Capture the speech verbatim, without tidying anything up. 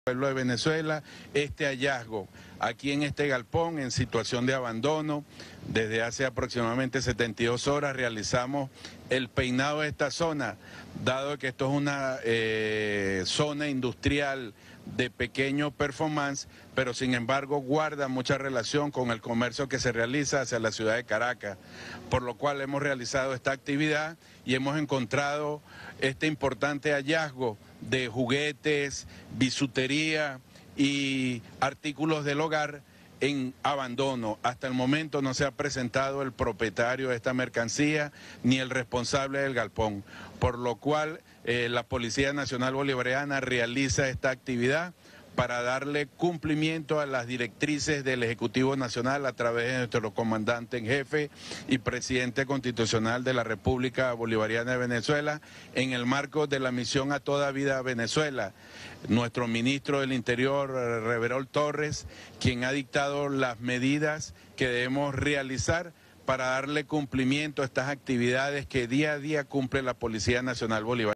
pueblo de Venezuela este hallazgo aquí en este galpón en situación de abandono. Desde hace aproximadamente setenta y dos horas realizamos el peinado de esta zona, dado que esto es una eh, zona industrial de pequeño performance, pero sin embargo guarda mucha relación con el comercio que se realiza hacia la ciudad de Caracas, por lo cual hemos realizado esta actividad y hemos encontrado este importante hallazgo de juguetes, bisutería y artículos del hogar en abandono. Hasta el momento no se ha presentado el propietario de esta mercancía ni el responsable del galpón, por lo cual eh, la Policía Nacional Bolivariana realiza esta actividad para darle cumplimiento a las directrices del Ejecutivo Nacional a través de nuestro comandante en jefe y presidente constitucional de la República Bolivariana de Venezuela, en el marco de la misión A Toda Vida a Venezuela. Nuestro ministro del Interior, Reverol Torres, quien ha dictado las medidas que debemos realizar para darle cumplimiento a estas actividades que día a día cumple la Policía Nacional Bolivariana.